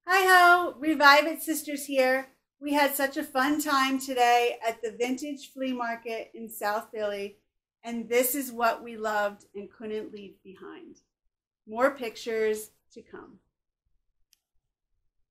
Hi ho, Revive It Sisters here. We had such a fun time today at the Vintage Flea Market in South Philly, and this is what we loved and couldn't leave behind. More pictures to come.